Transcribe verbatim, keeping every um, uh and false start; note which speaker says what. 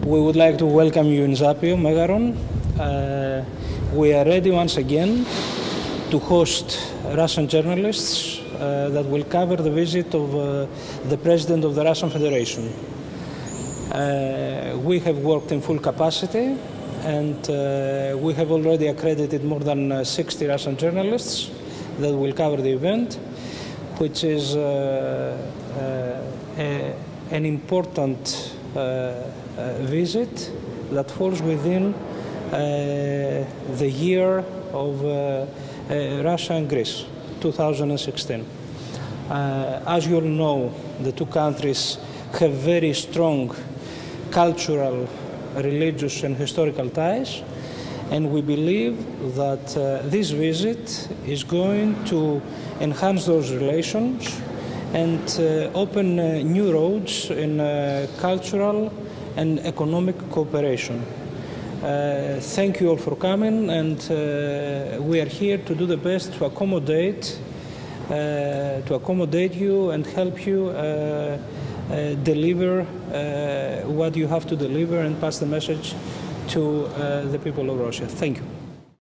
Speaker 1: We would like to welcome you in Zapio, Megaron. Uh, we are ready once again to host Russian journalists uh, that will cover the visit of uh, the President of the Russian Federation. Uh, we have worked in full capacity, and uh, we have already accredited more than uh, sixty Russian journalists that will cover the event, which is uh, uh, a, an important uh, uh, visit that falls within uh, the year of uh, uh, Russia and Greece, two thousand sixteen. Uh, as you all know, the two countries have very strong cultural, religious and historical ties, and we believe that uh, this visit is going to enhance those relations and uh, open uh, new roads in uh, cultural and economic cooperation. Uh, thank you all for coming, and uh, we are here to do the best to accommodate, uh, to accommodate you and help you uh, uh, deliver uh, what you have to deliver and pass the message to uh, the people of Russia. Thank you.